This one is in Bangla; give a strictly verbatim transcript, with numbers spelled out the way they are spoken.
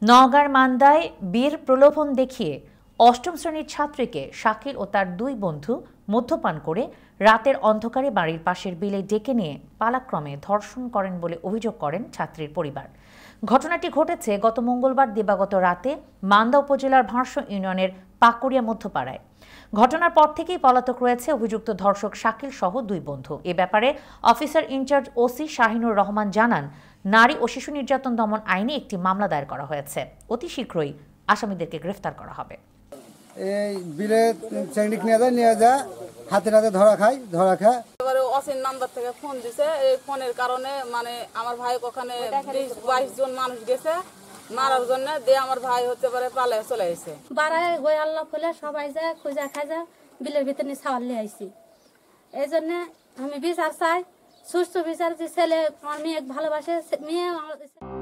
নওগাঁর মান্দায় বীর প্রলোভন দেখিয়ে অষ্টম শ্রেণীর ছাত্রীকে শাকিল ও তার দুই বন্ধু মদ্যপান করে রাতের অন্ধকারে বাড়ির পাশের বিলে ডেকে নিয়ে পালাক্রমে ধর্ষণ করেন বলে অভিযোগ করেন ছাত্রীর পরিবার। ঘটনাটি ঘটেছে গত মঙ্গলবার দিবাগত রাতে মান্দা উপজেলার ভাঁড়স ইউনিয়নের পাকুড়িয়া মধ্যপাড়ায়। ঘটনার পর থেকেই পলাতক রয়েছে অভিযুক্ত ধর্ষক শাকিল সহ দুই বন্ধু। এ ব্যাপারে officer in charge OC Shahinur Rahman জানান, নারী ও শিশু নির্যাতন দমন আইনে একটি মামলা দায়ের করা হয়েছে। অতি শীঘ্রই আসামিদেরকে গ্রেফতার করা হবে। এই বিলে চেংড়ি নিয়ে যায় নিয়ে যায় হাতে হাতে ধরা খায় ধরা খায় এবারে অসীম নাম্বার থেকে ফোন দিছে। এই ফোনের কারণে মানে আমার ভাই ওখানে বিশ বাইশ জন মানুষ গেছে মারার জন্য, দিয়ে আমার ভাই হতে পারে পালে চলে আসছে। বাড়ায় গই আল্লাহ ফুলে সবাই যায় খুঁজা খাজা বিলের ভিতরে নিয়ে সাওয়ার নিয়ে আইসি। এই জন্য আমি বিচার চাই, সুস্থ বিচার, যে ছেলে আমার মেয়ে ভালোবাসে মেয়ে।